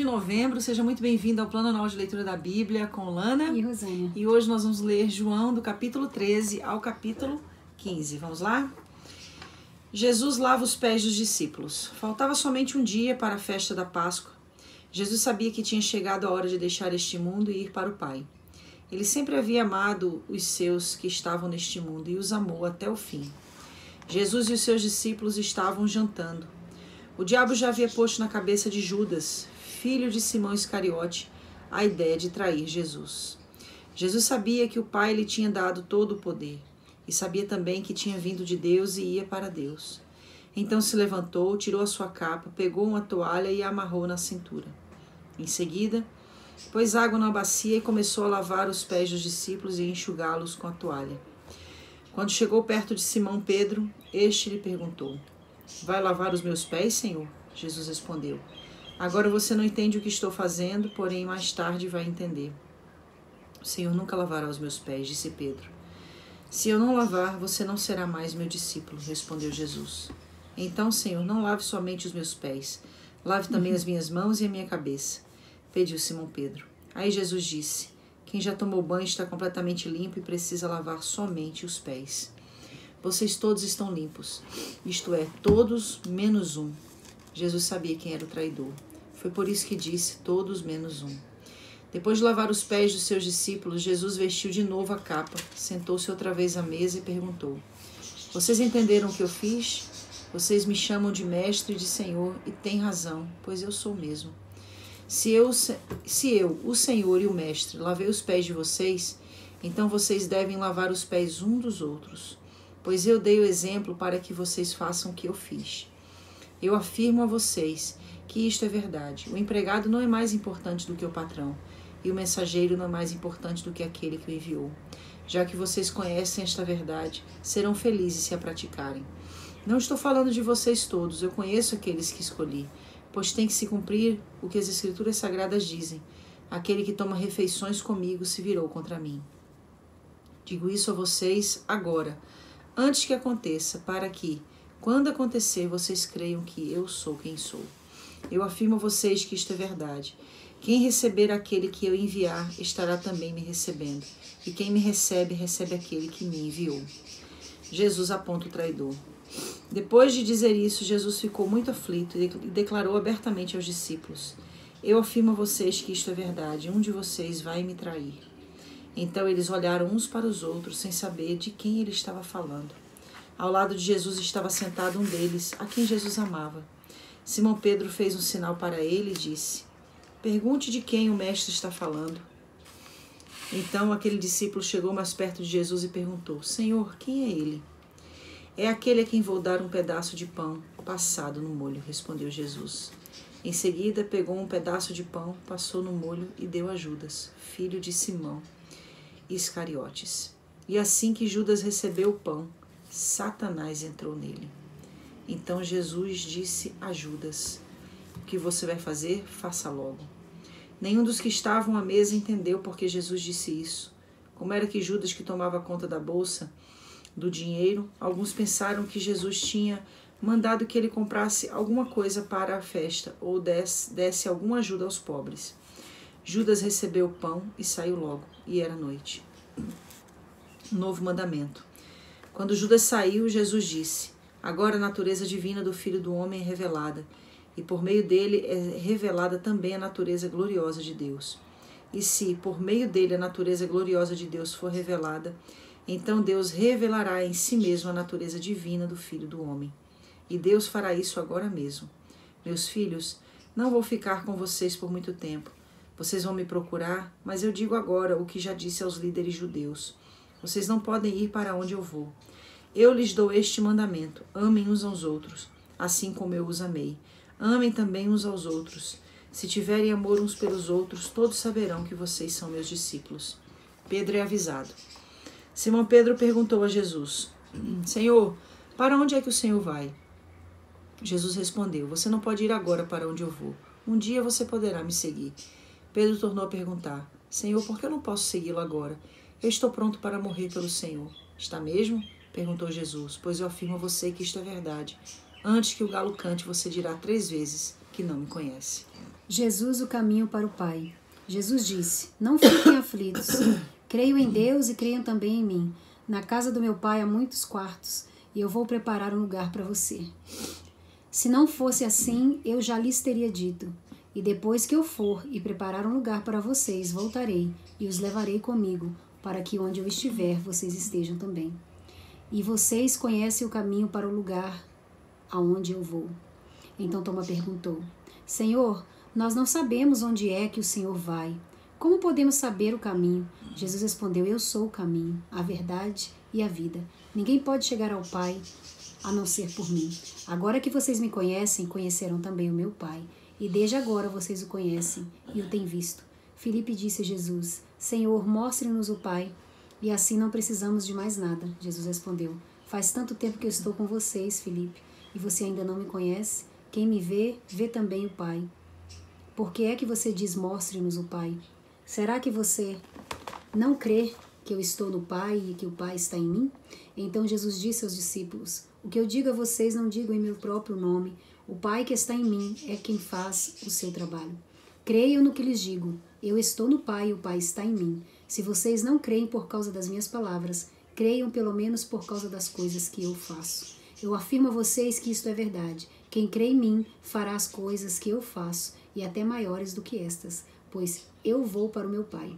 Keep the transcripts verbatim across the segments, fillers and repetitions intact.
novembro, seja muito bem-vindo ao Plano Anual de Leitura da Bíblia com Lana e Rosânia. E hoje nós vamos ler João do capítulo treze ao capítulo quinze. Vamos lá? Jesus lava os pés dos discípulos. Faltava somente um dia para a festa da Páscoa. Jesus sabia que tinha chegado a hora de deixar este mundo e ir para o Pai. Ele sempre havia amado os seus que estavam neste mundo e os amou até o fim. Jesus e os seus discípulos estavam jantando. O diabo já havia posto na cabeça de Judas, filho de Simão Iscariote, a ideia de trair Jesus. Jesus sabia que o Pai lhe tinha dado todo o poder e sabia também que tinha vindo de Deus e ia para Deus. Então se levantou, tirou a sua capa, pegou uma toalha e a amarrou na cintura. Em seguida, pôs água na bacia e começou a lavar os pés dos discípulos e enxugá-los com a toalha. Quando chegou perto de Simão Pedro, este lhe perguntou: "Vai lavar os meus pés, Senhor?" Jesus respondeu: "Agora você não entende o que estou fazendo, porém mais tarde vai entender." "O Senhor nunca lavará os meus pés", disse Pedro. "Se eu não lavar, você não será mais meu discípulo", respondeu Jesus. "Então, Senhor, não lave somente os meus pés, lave também as minhas mãos e a minha cabeça", pediu Simão Pedro. Aí Jesus disse: "Quem já tomou banho está completamente limpo e precisa lavar somente os pés. Vocês todos estão limpos, isto é, todos menos um." Jesus sabia quem era o traidor. Foi por isso que disse: todos menos um. Depois de lavar os pés dos seus discípulos, Jesus vestiu de novo a capa, sentou-se outra vez à mesa e perguntou: "Vocês entenderam o que eu fiz? Vocês me chamam de mestre e de senhor, e têm razão, pois eu sou mesmo. Se eu, se eu, o Senhor e o Mestre, lavei os pés de vocês, então vocês devem lavar os pés um dos outros, pois eu dei o exemplo para que vocês façam o que eu fiz. Eu afirmo a vocês que isto é verdade. O empregado não é mais importante do que o patrão, e o mensageiro não é mais importante do que aquele que o enviou. Já que vocês conhecem esta verdade, serão felizes se a praticarem. Não estou falando de vocês todos, eu conheço aqueles que escolhi, pois tem que se cumprir o que as Escrituras Sagradas dizem: aquele que toma refeições comigo se virou contra mim. Digo isso a vocês agora, antes que aconteça, para que, quando acontecer, vocês creiam que eu sou quem sou. Eu afirmo a vocês que isto é verdade. Quem receber aquele que eu enviar, estará também me recebendo, e quem me recebe, recebe aquele que me enviou." Jesus aponta o traidor. Depois de dizer isso, Jesus ficou muito aflito e declarou abertamente aos discípulos: "Eu afirmo a vocês que isto é verdade, um de vocês vai me trair." Então eles olharam uns para os outros, sem saber de quem ele estava falando. Ao lado de Jesus estava sentado um deles, a quem Jesus amava. Simão Pedro fez um sinal para ele e disse: "Pergunte de quem o mestre está falando." Então aquele discípulo chegou mais perto de Jesus e perguntou: "Senhor, quem é ele?" "É aquele a quem vou dar um pedaço de pão passado no molho", respondeu Jesus. Em seguida, pegou um pedaço de pão, passou no molho e deu a Judas, filho de Simão Iscariotes. E assim que Judas recebeu o pão, Satanás entrou nele. Então Jesus disse a Judas: "O que você vai fazer, faça logo." Nenhum dos que estavam à mesa entendeu por que Jesus disse isso. Como era que Judas, que tomava conta da bolsa do dinheiro, alguns pensaram que Jesus tinha mandado que ele comprasse alguma coisa para a festa ou desse, desse alguma ajuda aos pobres. Judas recebeu o pão e saiu logo, e era noite. Novo mandamento. Quando Judas saiu, Jesus disse: "Agora a natureza divina do Filho do Homem é revelada, e por meio dele é revelada também a natureza gloriosa de Deus. E se, por meio dele, a natureza gloriosa de Deus for revelada, então Deus revelará em si mesmo a natureza divina do Filho do Homem. E Deus fará isso agora mesmo. Meus filhos, não vou ficar com vocês por muito tempo. Vocês vão me procurar, mas eu digo agora o que já disse aos líderes judeus: vocês não podem ir para onde eu vou. Eu lhes dou este mandamento: amem uns aos outros, assim como eu os amei. Amem também uns aos outros. Se tiverem amor uns pelos outros, todos saberão que vocês são meus discípulos." Pedro é avisado. Simão Pedro perguntou a Jesus: "Senhor, para onde é que o Senhor vai?" Jesus respondeu: "Você não pode ir agora para onde eu vou. Um dia você poderá me seguir." Pedro tornou a perguntar: "Senhor, por que eu não posso segui-lo agora? Eu estou pronto para morrer pelo Senhor." "Está mesmo?" perguntou Jesus. "Pois eu afirmo a você que isto é verdade. Antes que o galo cante, você dirá três vezes que não me conhece." Jesus, o caminho para o Pai. Jesus disse: Não fiquem aflitos. Creio em Deus e creiam também em mim. Na casa do meu Pai há muitos quartos, e eu vou preparar um lugar para você. Se não fosse assim, eu já lhes teria dito. E depois que eu for e preparar um lugar para vocês, voltarei e os levarei comigo, para que onde eu estiver, vocês estejam também. E vocês conhecem o caminho para o lugar aonde eu vou. Então Tomé perguntou: Senhor, nós não sabemos onde é que o Senhor vai. Como podemos saber o caminho? Jesus respondeu: Eu sou o caminho, a verdade e a vida. Ninguém pode chegar ao Pai a não ser por mim. Agora que vocês me conhecem, conhecerão também o meu Pai. E desde agora vocês o conhecem e o têm visto. Filipe disse a Jesus: Senhor, mostre-nos o Pai, e assim não precisamos de mais nada. Jesus respondeu: Faz tanto tempo que eu estou com vocês, Filipe, e você ainda não me conhece? Quem me vê, vê também o Pai. Por que é que você diz: mostre-nos o Pai? Será que você não crê que eu estou no Pai e que o Pai está em mim? Então Jesus disse aos discípulos: O que eu digo a vocês não digo em meu próprio nome. O Pai que está em mim é quem faz o seu trabalho. Creiam no que lhes digo. Eu estou no Pai e o Pai está em mim. Se vocês não creem por causa das minhas palavras, creiam pelo menos por causa das coisas que eu faço. Eu afirmo a vocês que isto é verdade. Quem crê em mim fará as coisas que eu faço, e até maiores do que estas, pois eu vou para o meu Pai.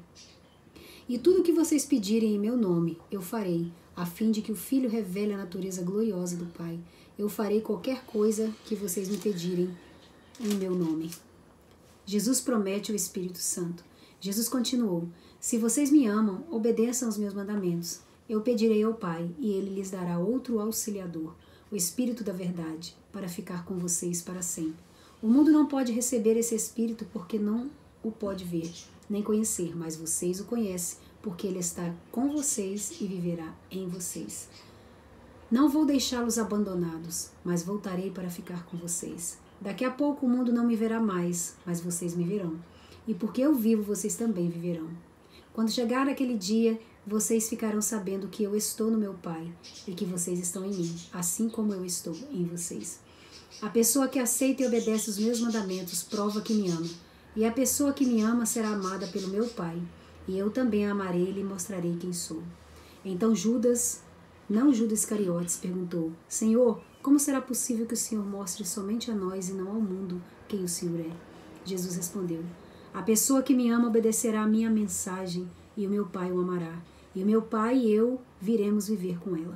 E tudo o que vocês pedirem em meu nome, eu farei, a fim de que o Filho revele a natureza gloriosa do Pai. Eu farei qualquer coisa que vocês me pedirem em meu nome. Jesus promete o Espírito Santo. Jesus continuou: Se vocês me amam, obedeçam aos meus mandamentos. Eu pedirei ao Pai, e ele lhes dará outro auxiliador, o Espírito da verdade, para ficar com vocês para sempre. O mundo não pode receber esse Espírito porque não o pode ver, nem conhecer, mas vocês o conhecem, porque ele está com vocês e viverá em vocês. Não vou deixá-los abandonados, mas voltarei para ficar com vocês. Daqui a pouco o mundo não me verá mais, mas vocês me verão. E porque eu vivo, vocês também viverão. Quando chegar aquele dia, vocês ficarão sabendo que eu estou no meu Pai e que vocês estão em mim, assim como eu estou em vocês. A pessoa que aceita e obedece os meus mandamentos prova que me ama. E a pessoa que me ama será amada pelo meu Pai. E eu também a amarei e lhe mostrarei quem sou. Então Judas, não Judas Iscariotes, perguntou: Senhor, como será possível que o Senhor mostre somente a nós e não ao mundo quem o Senhor é? Jesus respondeu: A pessoa que me ama obedecerá a minha mensagem, e o meu Pai o amará. E o meu Pai e eu viremos viver com ela.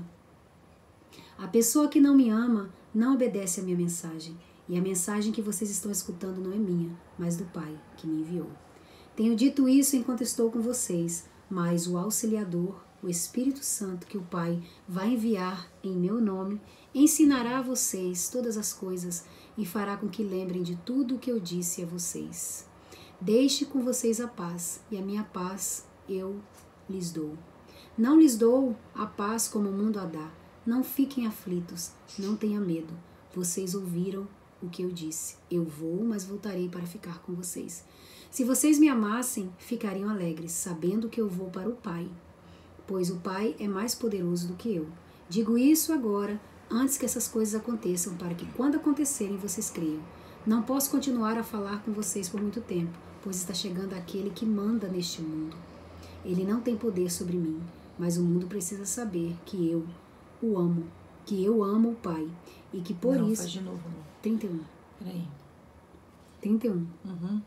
A pessoa que não me ama não obedece a minha mensagem. E a mensagem que vocês estão escutando não é minha, mas do Pai que me enviou. Tenho dito isso enquanto estou com vocês, mas o Auxiliador, o Espírito Santo que o Pai vai enviar em meu nome, ensinará a vocês todas as coisas e fará com que lembrem de tudo o que eu disse a vocês. Deixe com vocês a paz, e a minha paz eu lhes dou. Não lhes dou a paz como o mundo a dá. Não fiquem aflitos, não tenham medo. Vocês ouviram o que eu disse. Eu vou, mas voltarei para ficar com vocês. Se vocês me amassem, ficariam alegres, sabendo que eu vou para o Pai, pois o Pai é mais poderoso do que eu. Digo isso agora, antes que essas coisas aconteçam, para que quando acontecerem vocês creiam. Não posso continuar a falar com vocês por muito tempo, pois está chegando aquele que manda neste mundo. Ele não tem poder sobre mim, mas o mundo precisa saber que eu o amo, que eu amo o Pai, e que por não, isso... Faz de novo, amor. trinta e um. Peraí. trinta e um. Uhum.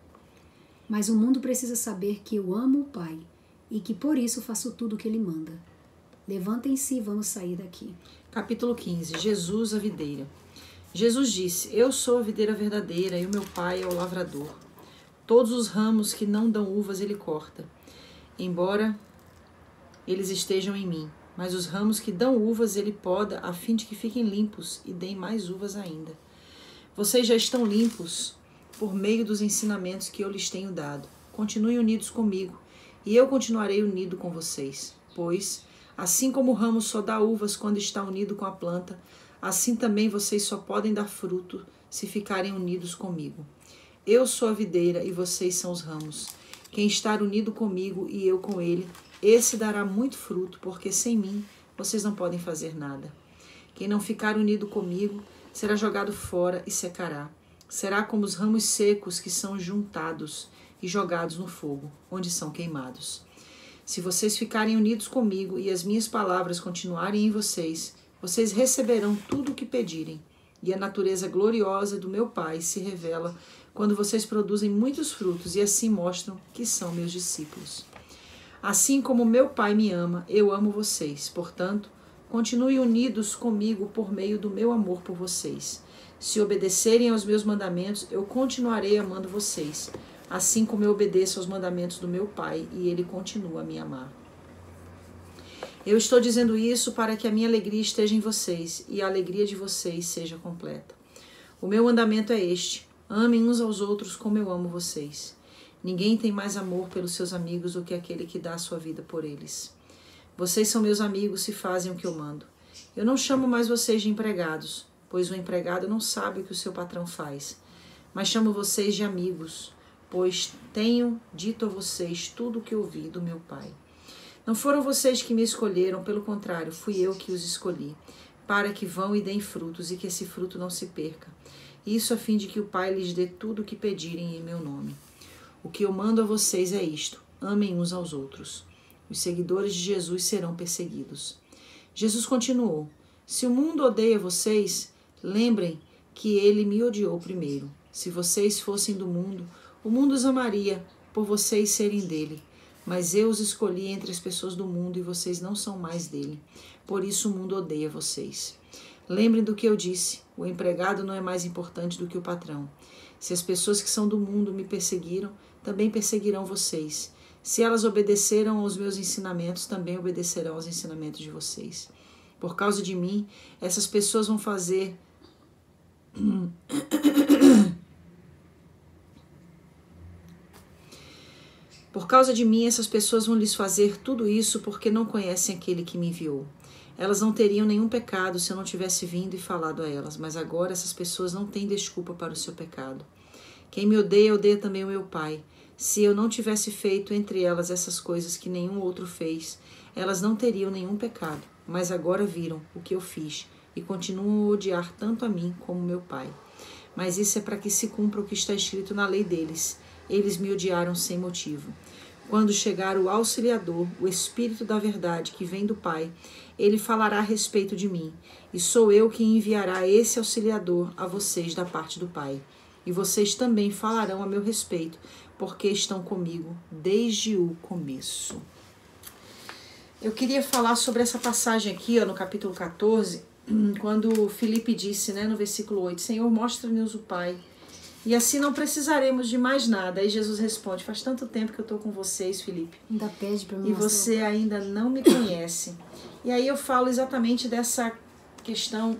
Mas o mundo precisa saber que eu amo o Pai, e que por isso faço tudo o que Ele manda. Levantem-se e vamos sair daqui. Capítulo quinze. Jesus, a videira. Jesus disse: Eu sou a videira verdadeira e o meu Pai é o lavrador. Todos os ramos que não dão uvas ele corta, embora eles estejam em mim. Mas os ramos que dão uvas ele poda, a fim de que fiquem limpos e deem mais uvas ainda. Vocês já estão limpos por meio dos ensinamentos que eu lhes tenho dado. Continuem unidos comigo, e eu continuarei unido com vocês. Pois, assim como o ramo só dá uvas quando está unido com a planta, assim também vocês só podem dar fruto se ficarem unidos comigo. Eu sou a videira e vocês são os ramos. Quem está unido comigo e eu com ele, esse dará muito fruto, porque sem mim vocês não podem fazer nada. Quem não ficar unido comigo será jogado fora e secará. será como os ramos secos que são juntados e jogados no fogo, onde são queimados. Se vocês ficarem unidos comigo e as minhas palavras continuarem em vocês, vocês receberão tudo o que pedirem. E a natureza gloriosa do meu Pai se revela quando vocês produzem muitos frutos e assim mostram que são meus discípulos. Assim como meu Pai me ama, eu amo vocês. Portanto, continue unidos comigo por meio do meu amor por vocês. Se obedecerem aos meus mandamentos, eu continuarei amando vocês, assim como eu obedeço aos mandamentos do meu Pai e ele continua a me amar. Eu estou dizendo isso para que a minha alegria esteja em vocês e a alegria de vocês seja completa. O meu mandamento é este: amem uns aos outros como eu amo vocês. Ninguém tem mais amor pelos seus amigos do que aquele que dá a sua vida por eles. Vocês são meus amigos se fazem o que eu mando. Eu não chamo mais vocês de empregados, pois o empregado não sabe o que o seu patrão faz. Mas chamo vocês de amigos, pois tenho dito a vocês tudo o que ouvi do meu Pai. Não foram vocês que me escolheram, pelo contrário, fui eu que os escolhi, para que vão e deem frutos e que esse fruto não se perca. Isso a fim de que o Pai lhes dê tudo o que pedirem em meu nome. O que eu mando a vocês é isto: amem uns aos outros. Os seguidores de Jesus serão perseguidos. Jesus continuou: se o mundo odeia vocês, lembrem que ele me odiou primeiro. Se vocês fossem do mundo, o mundo os amaria por vocês serem dele. Mas eu os escolhi entre as pessoas do mundo e vocês não são mais dele. Por isso o mundo odeia vocês. Lembrem do que eu disse: o empregado não é mais importante do que o patrão. Se as pessoas que são do mundo me perseguiram, também perseguirão vocês. Se elas obedeceram aos meus ensinamentos, também obedecerão aos ensinamentos de vocês. Por causa de mim, essas pessoas vão fazer... Por causa de mim, essas pessoas vão lhes fazer tudo isso porque não conhecem aquele que me enviou. Elas não teriam nenhum pecado se eu não tivesse vindo e falado a elas, mas agora essas pessoas não têm desculpa para o seu pecado. Quem me odeia, odeia também o meu Pai. Se eu não tivesse feito entre elas essas coisas que nenhum outro fez, elas não teriam nenhum pecado, mas agora viram o que eu fiz e continuam a odiar tanto a mim como meu Pai. Mas isso é para que se cumpra o que está escrito na lei deles. Eles me odiaram sem motivo. Quando chegar o Auxiliador, o Espírito da Verdade, que vem do Pai, ele falará a respeito de mim, e sou eu que enviará esse Auxiliador a vocês da parte do Pai. E vocês também falarão a meu respeito, porque estão comigo desde o começo. Eu queria falar sobre essa passagem aqui, ó, no capítulo quatorze, quando Filipe disse, né, no versículo oito, Senhor, mostra-nos o Pai, e assim não precisaremos de mais nada. Aí Jesus responde, faz tanto tempo que eu estou com vocês, Filipe, ainda pede para mim e você ainda não me conhece. E aí eu falo exatamente dessa questão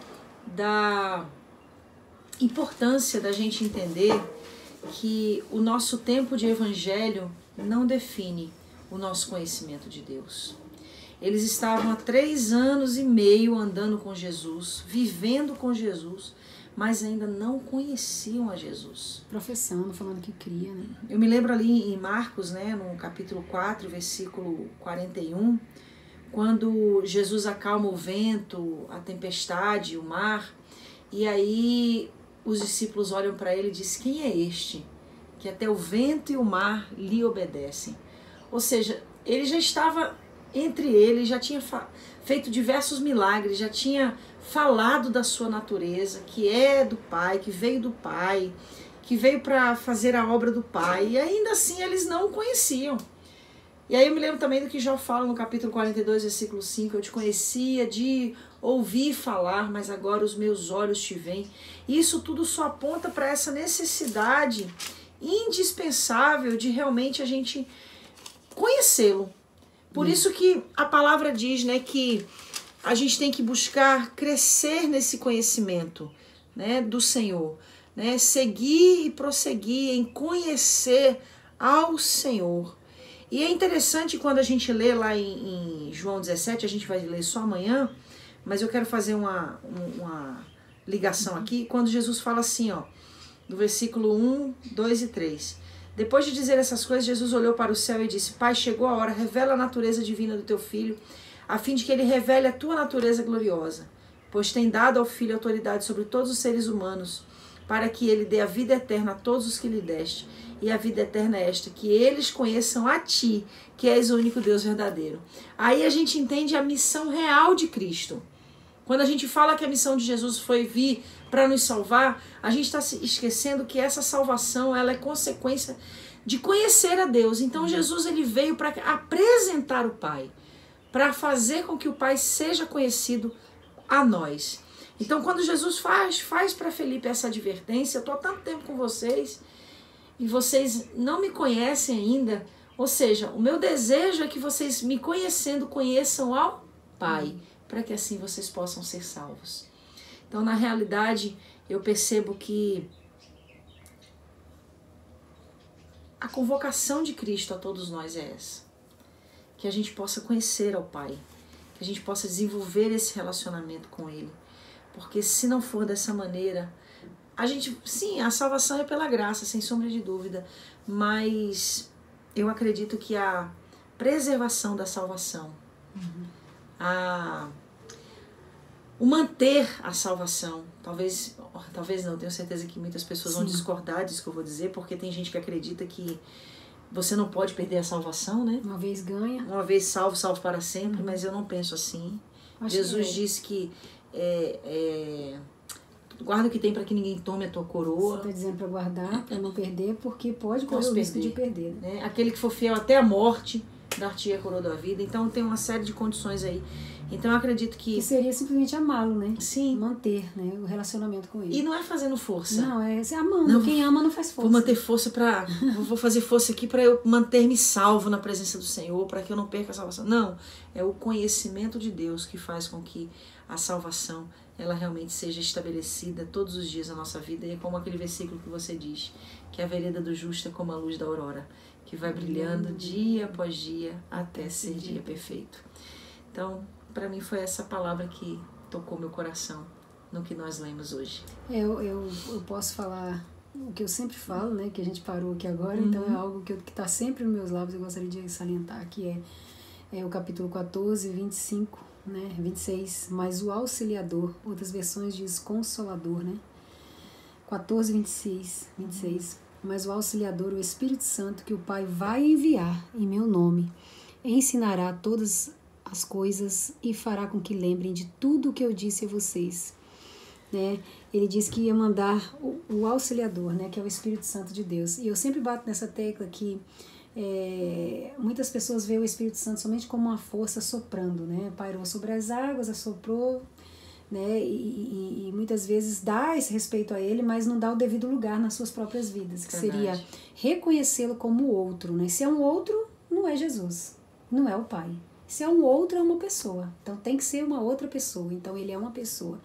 da importância da gente entender que o nosso tempo de evangelho não define o nosso conhecimento de Deus. Eles estavam há três anos e meio andando com Jesus, vivendo com Jesus, mas ainda não conheciam a Jesus. Professando, falando que cria, né? Eu me lembro ali em Marcos, né, no capítulo quatro, versículo quarenta e um, quando Jesus acalma o vento, a tempestade, o mar, e aí os discípulos olham para ele e dizem, quem é este? Que até o vento e o mar lhe obedecem. Ou seja, ele já estava entre eles, já tinha feito diversos milagres, já tinha falado da sua natureza, que é do Pai, que veio do Pai, que veio para fazer a obra do Pai, e ainda assim eles não o conheciam. E aí eu me lembro também do que Jó fala no capítulo quarenta e dois, versículo cinco, eu te conhecia de ouvir falar, mas agora os meus olhos te veem. E isso tudo só aponta para essa necessidade indispensável de realmente a gente conhecê-lo. Por hum. isso que a palavra diz, né, que a gente tem que buscar crescer nesse conhecimento, né, do Senhor, né, seguir e prosseguir em conhecer ao Senhor. E é interessante quando a gente lê lá em, em João dezessete, a gente vai ler só amanhã, mas eu quero fazer uma, uma ligação aqui, quando Jesus fala assim, ó, do versículo um, dois e três. Depois de dizer essas coisas, Jesus olhou para o céu e disse, Pai, chegou a hora, revela a natureza divina do teu Filho, a fim de que ele revele a tua natureza gloriosa, pois tem dado ao Filho autoridade sobre todos os seres humanos, para que ele dê a vida eterna a todos os que lhe deste. E a vida eterna é esta, que eles conheçam a ti, que és o único Deus verdadeiro. Aí a gente entende a missão real de Cristo. Quando a gente fala que a missão de Jesus foi vir para nos salvar, a gente está se esquecendo que essa salvação ela é consequência de conhecer a Deus. Então Jesus ele veio para apresentar o Pai, para fazer com que o Pai seja conhecido a nós. Então quando Jesus faz, faz para Felipe essa advertência, eu estou há tanto tempo com vocês e vocês não me conhecem ainda, ou seja, o meu desejo é que vocês me conhecendo conheçam ao Pai, para que assim vocês possam ser salvos. Então, na realidade, eu percebo que a convocação de Cristo a todos nós é essa. Que a gente possa conhecer ao Pai, que a gente possa desenvolver esse relacionamento com Ele. Porque se não for dessa maneira, a gente, sim, a salvação é pela graça, sem sombra de dúvida, mas eu acredito que a preservação da salvação, uhum. a, o manter a salvação, talvez, talvez não, tenho certeza que muitas pessoas sim. vão discordar disso que eu vou dizer, porque tem gente que acredita que você não pode perder a salvação, né? Uma vez ganha. Uma vez salvo, salvo para sempre, uhum. mas eu não penso assim. Acho Jesus que é. disse que é, é, guarda o que tem para que ninguém tome a tua coroa. Você está dizendo para guardar, para não perder, porque pode correr o risco de perder. Né? Aquele que for fiel até a morte, dar-te a coroa da vida. Então tem uma série de condições aí. Então eu acredito que... Que seria simplesmente amá-lo, né? Sim. Manter, né, o relacionamento com ele. E não é fazendo força. Não, é amando. Não, quem ama não faz força. Vou manter força para... vou fazer força aqui para eu manter-me salvo na presença do Senhor, para que eu não perca a salvação. Não, é o conhecimento de Deus que faz com que a salvação ela realmente seja estabelecida todos os dias na nossa vida. E é como aquele versículo que você diz, que a vereda do justo é como a luz da aurora, que vai brilhando dia após dia até ser dia perfeito. Então, para mim foi essa palavra que tocou meu coração no que nós lemos hoje. Eu, eu, eu posso falar o que eu sempre falo, né? Que a gente parou aqui agora, uhum. então é algo que está sempre nos meus lábios, eu gostaria de salientar, que é, é o capítulo quatorze, vinte e cinco, né, vinte e seis, mas o auxiliador, outras versões diz consolador, né? quatorze, vinte e seis, vinte e seis, mas o auxiliador, o Espírito Santo, que o Pai vai enviar em meu nome, ensinará todas as coisas e fará com que lembrem de tudo o que eu disse a vocês. Né? Ele disse que ia mandar o, o auxiliador, né, que é o Espírito Santo de Deus. E eu sempre bato nessa tecla que é, muitas pessoas veem o Espírito Santo somente como uma força soprando, né? Pairou sobre as águas, assoprou, né? E, e, e muitas vezes dá esse respeito a ele, mas não dá o devido lugar nas suas próprias vidas, que Verdade. Seria reconhecê-lo como outro. Né? Se é um outro, não é Jesus, não é o Pai. Se é um outro, é uma pessoa. Então tem que ser uma outra pessoa. Então ele é uma pessoa.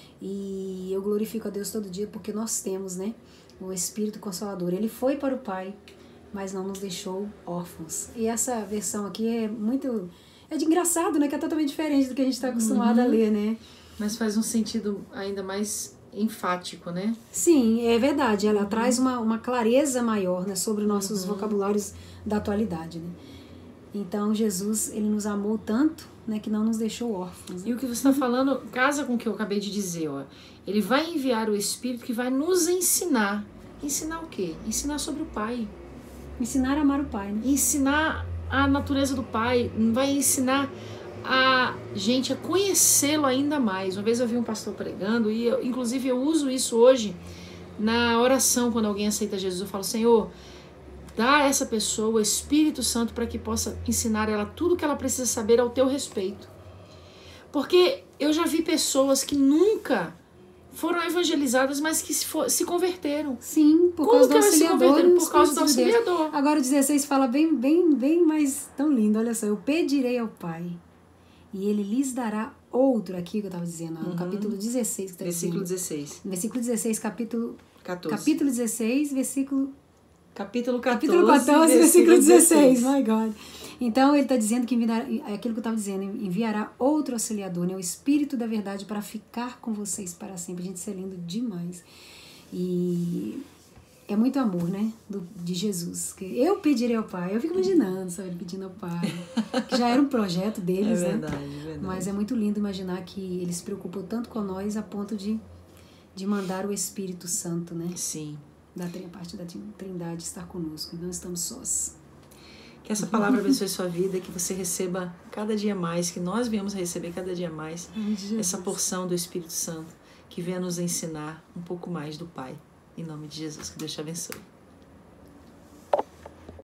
E eu glorifico a Deus todo dia porque nós temos, né, o Espírito Consolador. Ele foi para o Pai, mas não nos deixou órfãos. E essa versão aqui é muito... É de engraçado, né? Que é totalmente diferente do que a gente está acostumado uhum. a ler, né? Mas faz um sentido ainda mais enfático, né? Sim, é verdade. Ela uhum. traz uma, uma clareza maior, né, sobre nossos uhum. vocabulários da atualidade, né? Então, Jesus, ele nos amou tanto, né, que não nos deixou órfãos. Né? E o que você está falando casa com o que eu acabei de dizer. Ó. Ele vai enviar o Espírito que vai nos ensinar. Ensinar o quê? Ensinar sobre o Pai. Ensinar a amar o Pai. Né? Ensinar a natureza do Pai. Vai ensinar a gente a conhecê-lo ainda mais. Uma vez eu vi um pastor pregando, e eu, inclusive eu uso isso hoje na oração, quando alguém aceita Jesus. Eu falo, Senhor... dá a essa pessoa o Espírito Santo para que possa ensinar ela tudo o que ela precisa saber ao teu respeito. Porque eu já vi pessoas que nunca foram evangelizadas, mas que se, for, se converteram. Sim, por Como causa do auxiliador. Por causa do auxiliador. Agora o dezesseis fala bem, bem, bem mais tão lindo. Olha só, eu pedirei ao Pai e ele lhes dará outro, aqui que eu estava dizendo, no uhum. capítulo dezesseis. Que tá versículo dizendo, dezesseis. Versículo dezesseis, capítulo... quatorze. Capítulo dezesseis, versículo... Capítulo quatorze, Capítulo quatorze, versículo dezesseis. dezesseis. My God. Então, ele está dizendo que enviará, é aquilo que eu estava dizendo, enviará outro auxiliador, né, o Espírito da verdade, para ficar com vocês para sempre. Gente, isso é lindo demais. E é muito amor, né, do, de Jesus. Eu pedirei ao Pai, eu fico imaginando, sabe, ele pedindo ao Pai, que já era um projeto deles, é verdade, né? É verdade. Mas é muito lindo imaginar que ele se preocupou tanto com nós a ponto de de mandar o Espírito Santo, né? Sim. Da parte da Trindade estar conosco. Não estamos sós. Que essa palavra abençoe sua vida, que você receba cada dia mais, que nós venhamos receber cada dia mais essa porção do Espírito Santo, que venha nos ensinar um pouco mais do Pai. Em nome de Jesus, que Deus te abençoe.